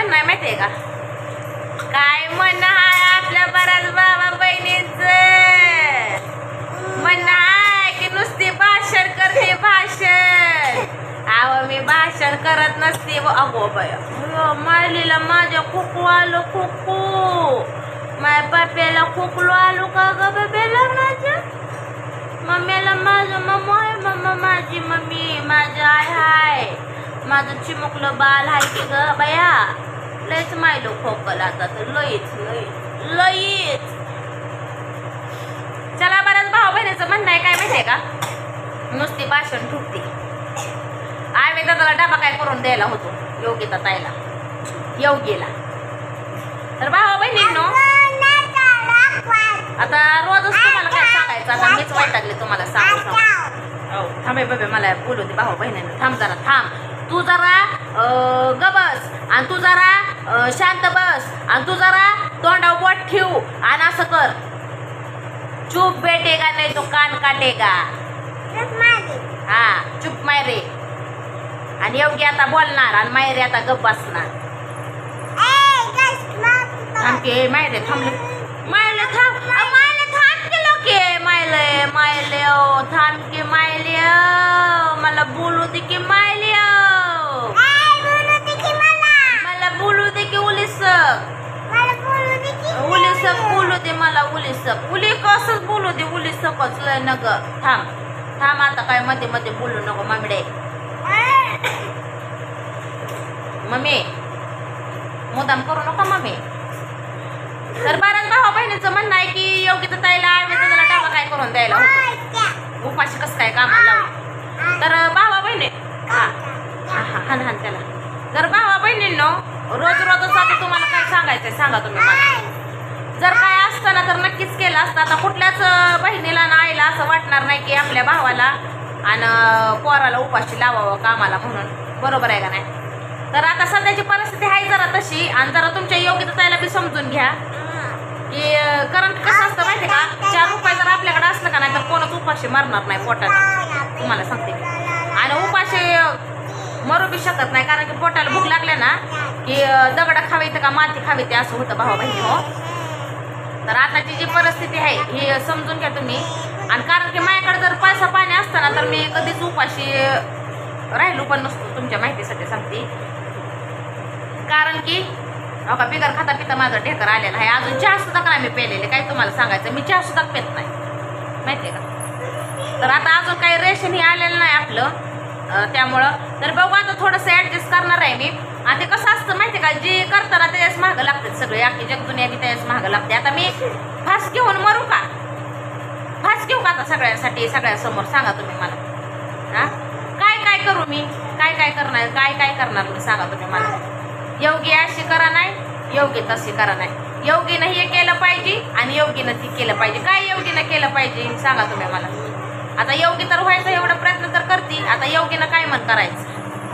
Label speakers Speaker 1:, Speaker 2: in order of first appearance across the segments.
Speaker 1: म्हणणं आहे माहितीये का? काय म्हणणं आहे आपल्या बऱ्याच भावा बहिणींचं म्हणणं आहे की नुसती भाषण करते भाषण. अहो मी भाषण करत नसते. अगो बाया मायलीला माझ्या खोकू आलो खोकू. माझ्या बाप्याला खोकलो आलो का ग बाप्याला माझ्या? मम्मीला माझं मम्मा आहे मम्मा माझी मम्मी माझं आय हाय माझं चिमुकलं बाल हाय की ग बया. लयच मायलो खोकल आता तर लईच लईच लईच. चला बऱ्याच भाऊ बहिणीचं म्हणणं आहे काय माहितीये का? नुसती भाषण ठुकते. आम्ही दादाला डबा काय करून द्यायला होतो योगिता ताईला योगीला. तर भाऊ बहिणींनो आता रोजच तुम्हाला काय सांगायचं. आता मीच वैतागले तुम्हाला सांगू. थांबे बाबे मला बोलू दे भाऊ बहिणींना. थांब जरा थांब. तू जरा ग बस आणि तू जरा शांत बस आणि तू जरा तोंडावर बोट ठेवू आणि असं कर. चुप बेटेगा नाही तो कान काटेगा. हा चुप मायरे. आणि योगी आता बोलणार आणि मायरे आता गप बसणार. थांबके मायरे थांबले मायले थांब मायले थांब के लोके मायले मायले ओ थांब के मायले मला बोलू दे की मायले मला बोलू दे की उलिसक उलिसक बोलू दे मला उलिसक उली कसंच बोलू दे उलिसकच लय नग. थांब थांब आता काय मध्ये मध्ये बोलू नको मामिडे. मम्मी मुदाम करू नका मम्मी. तर बऱ्याच भावा बहिणीचं म्हणणं आहे की योगिता ताईला आम्ही त्याला डबा काय करून द्यायला होतो उपाशी कसं काय कामाला लावलं. तर भावा बहिणी हा हान हान त्याला. जर भावा बहिणींनो रोज रोजच आता तुम्हाला काय सांगायचंय सांगा तुम्ही मला. जर काय असतं ना तर नक्कीच केलं असतं. आता कुठल्याच बहिणीला ना आईला असं वाटणार नाही की आपल्या भावाला आणि पोराला उपाशी लावावं कामाला म्हणून. बरोबर आहे का नाही? तर आता सध्याची परिस्थिती आहे जरा तशी. आणि जरा तुमच्या योग्यता ताईला बी समजून घ्या की कारण कसं असतं माहिती का? 4 रुपये जर आपल्याकडे असलं का नाही तर कोणच उपाशी मरणार नाही पोटाला. तुम्हाला सांगते. आणि उपाशी मरू बी शकत नाही कारण की पोटाला भूक लागले ना की दगड खावे का माती खावी ते असं होतं भावा बहिणी हो. तर आताची जी परिस्थिती आहे ही समजून घ्या तुम्ही. आणि कारण की माझ्याकडे जर पैसा पाणी असताना तर मी कधीच उपाशी राहिलो पण नसतो. तुमच्या माहितीसाठी सांगते. कारण की का बिगर खाता पिता माझं ढेकर आलेलं आहे. अजून चहा सुद्धा का मी पेलेले काय तुम्हाला सांगायचं. मी चहा सुद्धा पेत नाही माहिती आहे का? तर आता अजून काही रेशन हे आलेलं नाही आपलं त्यामुळं. तर बघू आता थोडंसं ॲडजस्ट करणार आहे मी. आणि ते कसं असतं माहिती आहे का? जे करताना त्याच महागं लागतात सगळे. आखी जगदुनिया बी त्याच महागं लागते. आता मी फास घेऊन मरू का? फास घेऊ का आता सगळ्यांसाठी सगळ्यांसमोर सांगा तुम्ही मला. हा काय काय करू मी? काय काय करणार काय करणार तुम्ही सांगा तुम्ही मला. योगी अशी करा नाही योगी तशी करा नाही. योगीनं हे केलं पाहिजे आणि योगीनं ती केलं पाहिजे. काय योगीनं केलं पाहिजे सांगा तुम्ही मला. आता योगी तर व्हायचा एवढा प्रयत्न तर करते. आता योगीनं काय म्हण करायचं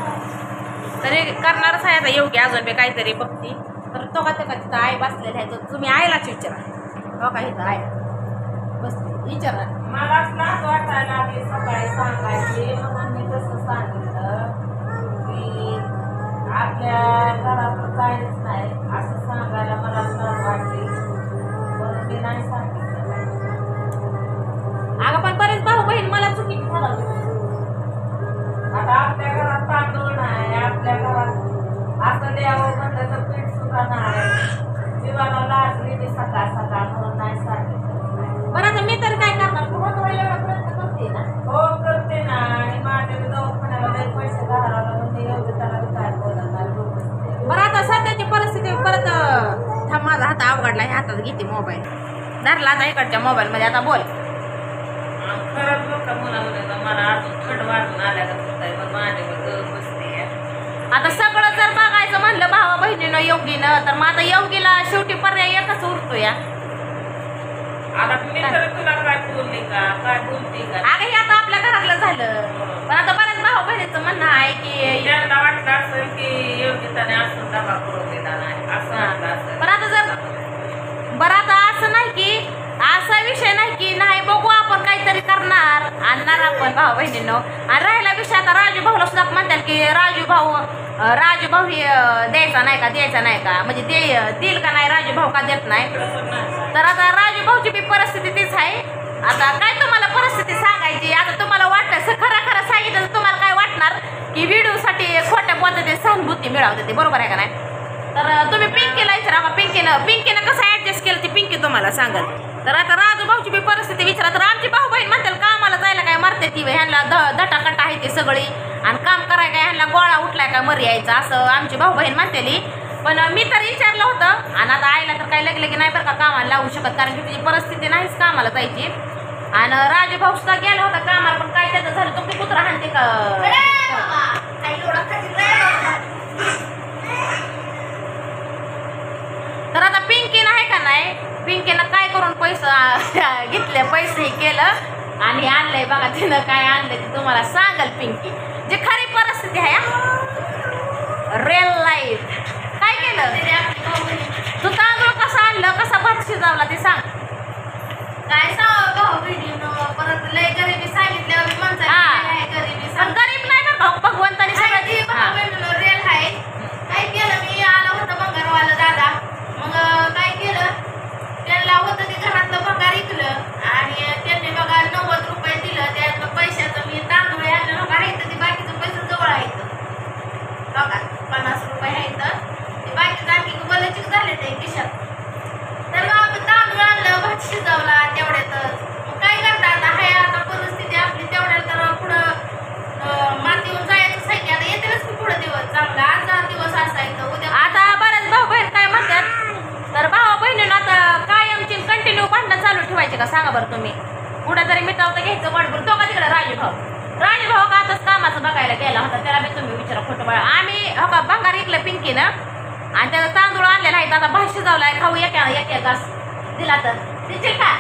Speaker 1: तरी करणारच आहे. आता योगी अजून बी काहीतरी बघती. तर तो का तिथं आई बसलेला आहे. तर तुम्ही आईलाच विचारा. हो का इथं आई बसली विचारा.
Speaker 2: मला असं वाटायला लागले सकाळी सांगायचे म्हणून मी तसं सांगितलं की आपल्या घरात काहीच नाही असं सांगायला मला असं वाटते म्हणून मी नाही सांगितलं.
Speaker 1: अगं पण बरेच भाऊ बहीण मला चुकीची ठरवली.
Speaker 2: आता आपल्या घरात तांदूळ नाही आपल्या घरात असं द्यावं म्हटलं तर पीठ सुद्धा नाही. जीवाला लागली मी सकाळ सकाळ म्हणून नाही सांगितलं.
Speaker 1: बरं आता मी तर काय करणार? कुठं एवढा प्रयत्न करते ना.
Speaker 2: हो करते ना. आणि माझ्या दवाखान्याला लई पैसे घालायला लागून ते एवढं त्याला काय बोलणार.
Speaker 1: बरं आता सध्याची परिस्थिती परत थांब माझा हात अवघडला. हातात घेते मोबाईल धरला आता इकडच्या मोबाईलमध्ये. आता बोल.
Speaker 2: खरंच लोक मुला मला अजून थंड वाजून आल्या पण माझ्या बसते.
Speaker 1: आता सगळं जर बघायचं म्हणलं भावा बहिणीनं योगीनं तर मग आता योगीला शेवटी पर्याय एकच उरतो या.
Speaker 2: आता मी तर तुला काय बोलली का काय बोलते का?
Speaker 1: अगं हे आता आपल्या घरातलं झालं. पण आता बऱ्याच भावा बहिणीचं म्हणणं आहे की
Speaker 2: त्यांना वाटलं असं की योग्यताने असून डबा करून दिला नाही असं वाटलं असं.
Speaker 1: पण आता जर बरं आता असं नाही की असा विषय नाही की नाही बघू आपण काहीतरी करणार आणणार आपण भाऊ बहिणींनो. आणि राहिला विषय आता राजू भाऊला सुद्धा म्हणतात की राजू भाऊ हे द्यायचा नाही का म्हणजे देईल का नाही राजू भाऊ का देत नाही. तर आता राजू भाऊची बी परिस्थिती तीच आहे. आता काय तुम्हाला परिस्थिती सांगायची. आता तुम्हाला वाटतं खरं सांगितलं तर तुम्हाला काय वाटणार की व्हिडिओसाठी खोट्या पद्धतीने सहानुभूती मिळवते ते, बरोबर आहे का नाही. तर तुम्ही पिंकीला विचारा का पिंकीनं कसं ऍडजस्ट केलं ती पिंकी तुम्हाला सांगल. तर आता राजू भाऊची बी परिस्थिती विचारा. तर आमची भाऊ बहीण म्हणतात कामाला जायला काय मरते ती ह्यांना दटाकटा आहे ती सगळी आणि काम कराय काय ह्यांना गोळा उठलाय काय मर यायचा असं आमची भाऊ बहीण म्हणतेली. पण मी तर विचारलं होतं आणि आता आईला तर काही लगेलगी नाही बरं का कामाला लावू शकत कारण की तिची परिस्थिती नाहीच कामाला जायची. आणि राजू भाऊ सुद्धा गेला होता कामाला पण काय त्याचं झालं तुमची कुत्रा हाणते का. तर आता पिंकीनं आहे का नाही पिंकीनं काय करून घेतले पैसे केलं आणि आणलंय बघा तिनं काय आणलंय ते तुम्हाला सांगल पिंकी जे खरी परिस्थिती आहे रिअल लाईफ. काय केलं तू तांदूळ कसं आणलं कसा भात शिजावला ते सांग.
Speaker 3: काय सांग भाऊ बहिणीनं परत लय गरिबी सांगितल्यावर गरिबी
Speaker 1: पण गरीब नाही ना भगवंतानी सगळं
Speaker 3: रेल आहे. काय केलं मी आला होता भंगारवाला दादा मग काय केलं त्यांना होतं ते घरातलं भंगार इकलं आणि त्यांनी बघा 90 रुपये दिलं त्यातलं पैशाचं मी तांदूळ आणलं बघा आहे तर ते बाकीचं पैसे जवळ आहेत बघा 50 रुपये आहेत ते बाकीचं आणखी बोलायचे झाले ते खिशात. तर मग तांदूळ आणलं भात शिजवला तेवढ्यातच मग काय करता आता हाय आता परिस्थिती आपली तेवढ्या तर पुढं मातीवर जायचं आहे की आता येतेच की पुढं दिवस चांगला आजचा दिवस असायचं उद्या
Speaker 1: आता बऱ्याच भाऊ बहीण काय म्हणतात. तर भाऊ बहिणीनं आता कायमची कंटिन्यू भांडणं चालू ठेवायचे का सांगा बरं तुम्ही. कुठं तरी मिटावतं घ्यायचं वाटभर तो का तिकडे राजू भाऊ का आताच कामाचं बघायला गेला होता त्याला बी तुम्ही विचारा खोटं बळा. आम्ही हो का भंगार इकलं पिंकीनं आणि त्याचा तांदूळ आणलेला आहे आता भात शिजवलाय खाऊ एक घास दिला तर देशील का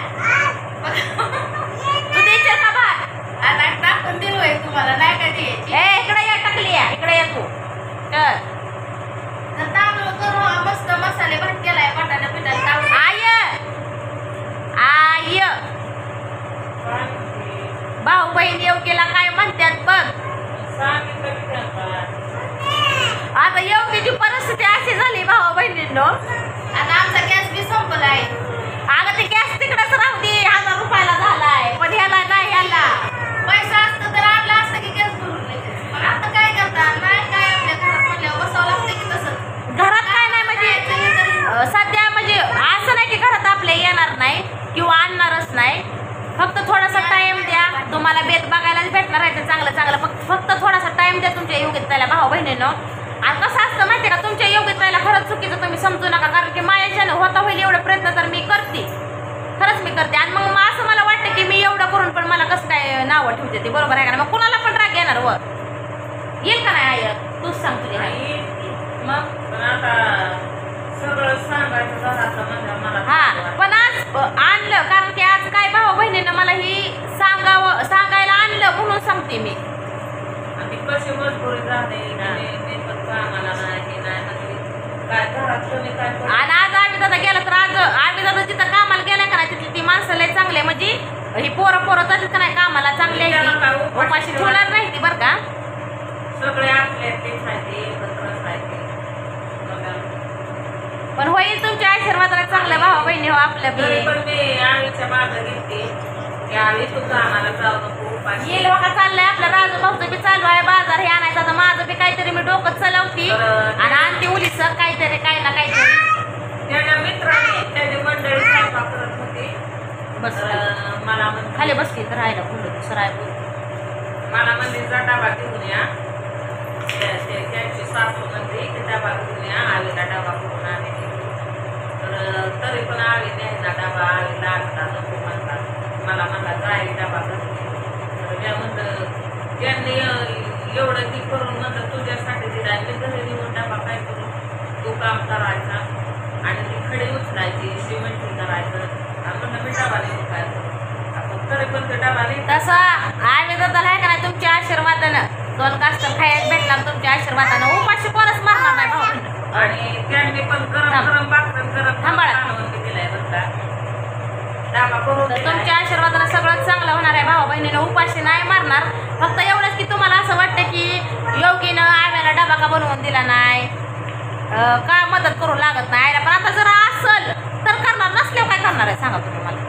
Speaker 1: तू देशील का भात
Speaker 3: आता टाकून दिलो आहे तुम्हाला नाही का द्यायची.
Speaker 1: इकडे या टाकली या इकडे या तू तर
Speaker 3: तांदूळ करून मस्त मसाले भात केलाय बटाटा पिठात टाकून.
Speaker 1: आय भाऊ बहीण योग्यला काय म्हणतात बघ. आता योग्यची परिस्थिती अशी झाली भाऊ बहिणींनो
Speaker 3: आता आमचा गॅस बी संपलाय.
Speaker 1: अगं ते गॅस तिकडेच राहू दे 1000 रुपयाला झालाय पण ह्याला नाही ह्याला
Speaker 3: पैसा असतं तर आणला असतं की गॅस भरून नाही पण आता काय करता नाही काय आपल्या घरात म्हणल्यावर बसावं लागतं की तसं.
Speaker 1: घरात काय नाही म्हणजे सध्या म्हणजे असं नाही की घरात आपल्या येणार नाही किंवा आणणारच नाही. फक्त थोडासा टाइम द्या तुम्हाला बेत बघायलाच भेटणार आहे चांगलं फक्त थोडासा टाइम द्या तुमच्या योग्यतेला भाऊ बहिणीनं. आणि कसं असतं माहिती का तुमच्या योग्यतेला खरंच चुकीचं तुम्ही समजू नका कारण की माझ्याच्यानं होता होईल एवढं प्रयत्न तर मी करते खरंच मी करते. आणि मग असं मला वाटतं की मी एवढं करून पण मला कसं काय नावं ठेवते ते बरोबर आहे का. मग कुणाला पण राग येणार व येईल का नाही आय तूच सांग तुझी
Speaker 2: मग पण आता सगळं सांगायचं घरातलं म्हणजे मला
Speaker 1: हा पण आज आणलं कारण की आज काय भाऊ बहिणीनं मला ही सांगायला आणलं म्हणून सांगते मी.
Speaker 2: आणि कशी मजबुरी झाली मी पण कामाला नाही म्हणजे काय घरात तुम्ही काय
Speaker 1: आणि आज आम्ही दादा गेला तर आज आम्ही दादा जिथं कामाला गेला का नाही तिथली ती माणसं लय चांगले म्हणजे ही पोरं तशीच का नाही कामाला चांगले उपाशी ठेवणार नाही ती बरं का.
Speaker 2: सगळे आपले तेच आहे एकत्रच आहे
Speaker 1: पण होईल तुमच्या आशीर्वादाला चांगलं भाऊ बहिणी हो आपल्या
Speaker 2: तरी पण मी आईच्या मागं घेते की आई तुझं आम्हाला जाऊ नको उपाशी.
Speaker 1: येईल बघा चाललंय आपलं राजू भाऊचं बी चालू आहे बाजार हे आणायचं आता माझं बी काहीतरी मी डोकं चलवती आणि आणते उलीस काहीतरी काय ना काहीतरी.
Speaker 2: त्याच्या मित्राने त्याची मंडळी स्वयंपाक करत होती
Speaker 1: बस
Speaker 2: मला
Speaker 1: खाली बसली तर राहायला बोलू सराय बोल
Speaker 2: मला मंदिरचा डबा घेऊन या त्यांची सासू म्हणते की डबा घेऊन या आईला डबा करून आले तर तरी पण आली न्यायचा डबा आली लागता नको म्हणतात मला म्हणतात आई डबा करते तर मी म्हणतं त्यांनी एवढं ती करून म्हणतं तुझ्यासाठी दिला मी घरी नेऊन डबा काय करू तू काम करायचा आणि ती खडी उचलायची सिमेंटी करायचं म्हणलं मी डबा नेऊन काय करू आपण तरी पण ते डबा नाही
Speaker 1: तसं आम्ही दादाला आहे का नाही तुमच्या आशीर्वादानं 2 कास्त खायला भेटणार तुमच्या आशीर्वादानं उपाशी कोणच मारणार नाही भाऊ.
Speaker 2: आणि त्यांनी पण गरम भाकर गरम
Speaker 1: थांबाळा.
Speaker 2: दिलाय बरं का डाबा करून
Speaker 1: तर
Speaker 2: दिलाय.
Speaker 1: तुमच्या आशीर्वादानं सगळं चांगलं होणार आहे. भावा बहिणीनं उपाशी नाही मारणार. फक्त एवढंच की तुम्हाला असं वाटतं की योगीनं आव्याला डबा का बनवून दिला नाही, का मदत करू लागत नाही आयला. पण आता जर असल तर करणार, नसल्यावर काय करणार आहे सांगा तुम्ही मला.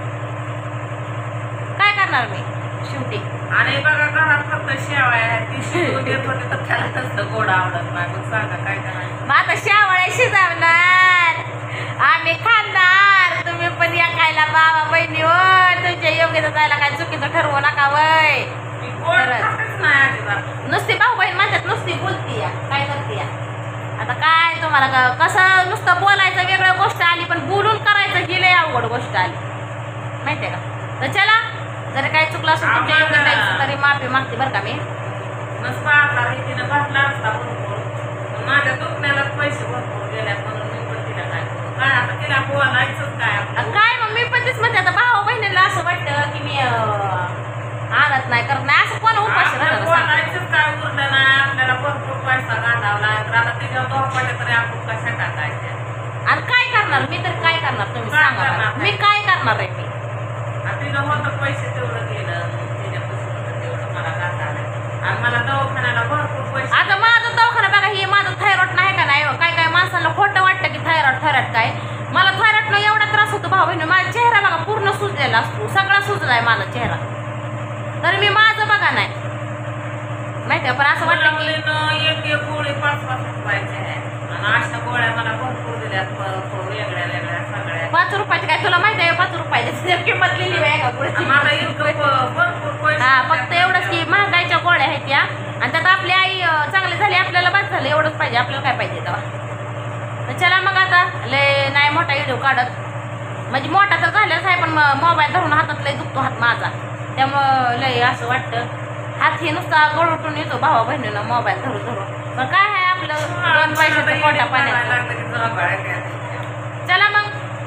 Speaker 1: काय करणार मी शेवटी.
Speaker 2: आणि बघा घरात फक्त शेवाळ्या आहेत, ती शिजवून देत होते तर त्याला तसं गोड आवडत नाही. मग सांगा काय करायचं.
Speaker 1: मग आता शेवाळ्या शिजवणार, आम्ही खाणार, तुम्ही पण या खायला बाबा बहिणी हो. तुमच्या योग्यता जायला काय चुकीचं ठरवू नका वय.
Speaker 2: मी गोड
Speaker 1: खरंच.
Speaker 2: खातच नाही अजिबात.
Speaker 1: नुसती भाऊ बहीण म्हणतात, नुसती बोलती या, काय करते या. आता काय तुम्हाला कसं नुसतं बोलायचं वेगळं गोष्ट आली, पण बोलून करायचं ही लय अवघड गोष्ट आली माहितीये का. तर चला, जरी काही चुकलं असेल तुमच्या योग्यता तरी माफी मागते बरं का मी.
Speaker 2: नसता आता हे तिनं घातला असता भरपूर, पण माझ्या दुखण्यालाच पैसे भरपूर गेल्यात म्हणून मी पण तिला काय करू. काय आता तिला बोलायचंच काय आपलं.
Speaker 1: काय मग मी पण तेच म्हणते. आता भाऊ बहिणीला असं वाटतं की मी आणत नाही करत नाही, असं कोण उपाशी
Speaker 2: आपलं
Speaker 1: राहणार सांगा.
Speaker 2: बोलायचंच काय उरलं नाही. आपल्याला भरपूर पैसा घालावला तर आता तिच्या धोपाट्या तरी आपण कशा टाकायच्या.
Speaker 1: आणि काय करणार मी, तर काय करणार तुम्ही
Speaker 2: काय
Speaker 1: सांगा मला.
Speaker 2: करणार?
Speaker 1: मी काय करणार आहे मी.
Speaker 2: आणि तिनं होतं पैसे तेवढं गेलं, तिच्यापासून होतं तेवढं मला घातलं. आणि मला दवाखान्याला भरपूर पैसे.
Speaker 1: आता माझं दवाखाना बघा, हे माझं थायरॉइड नाही का नाही. काय काय माणसाला खोटं वाटतं की थायरॉइड काय. मला थायरॉइडनं एवढा त्रास होतो भाऊ बहिणी. माझा चेहरा बघा पूर्ण सुजलेला असतो, सगळा सुजलाय माझा चेहरा. तर मी माझं बघा नाही माहिती. पण असं वाटतं की
Speaker 2: एक एक गोळी 5-5 रुपयाची आहे. आणि अशा गोळ्या मला भरपूर दिल्यात वेगळ्या वेगळ्या सगळ्या.
Speaker 1: 5 रुपयाची काय तुला माहिती आहे. 5 रुपयाची किंमत लिहिली आहे का पुढे.
Speaker 2: मला इतकं भरपूर पैसे.
Speaker 1: हा, फक्त एवढंच की महागाईच्या गोळ्या आहेत या. आणि त्यात आपली आई चांगली झाली, आपल्याला बस झालं एवढंच पाहिजे. आपल्याला काय पाहिजे तेव्हा. तर चला मग आता लय नाही मोठा व्हिडिओ काढत, म्हणजे मोठा तर झालाच आहे, पण मोबाईल धरून हातात लय दुखतो हात माझा. त्यामुळं लय असं वाटतं हात हे नुसता गळूटून येतो भावा बहिणीनं मोबाईल धरून धरून. पण काय आहे आपलं 2 पैशाचं पोटा पाण्याचं. चला मग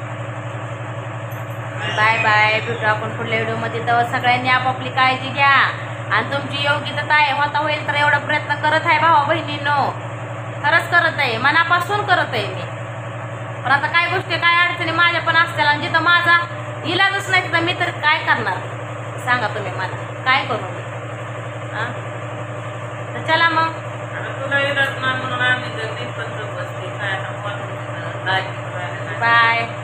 Speaker 1: बाय बाय. भेटू आपण पुढल्या व्हिडिओमध्ये. तेव्हा सगळ्यांनी आपापली काळजी घ्या. आणि तुमची योग्यता आहे होता होईल तर एवढा प्रयत्न करत आहे भावा बहिणींनो. खरंच करत आहे, मनापासून करत आहे मी. पण आता काय गोष्टी काय अडचणी माझ्या पण असतील, आणि जिथं माझा इलाजच नाही तिथं मी तर काय करणार सांगा तुम्ही मला. काय करू मी. हां, तर चला मग.
Speaker 2: तुला इलाज नाही म्हणून आम्ही बसते काय आता
Speaker 1: बाय.